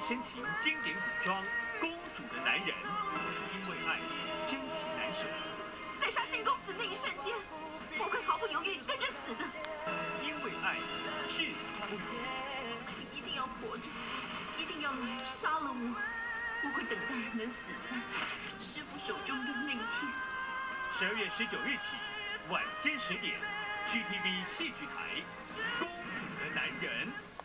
深情经典古装《公主的男人》，因为爱真情难舍。 在杀金公子那一瞬间，我会毫不犹豫跟着死的。 因为爱至死不渝。 请一定要活着，一定要来杀了我。我会等待能死在师傅手中的那一天。 12月19日起，晚间10点，GTV 戏剧台《公主的男人》。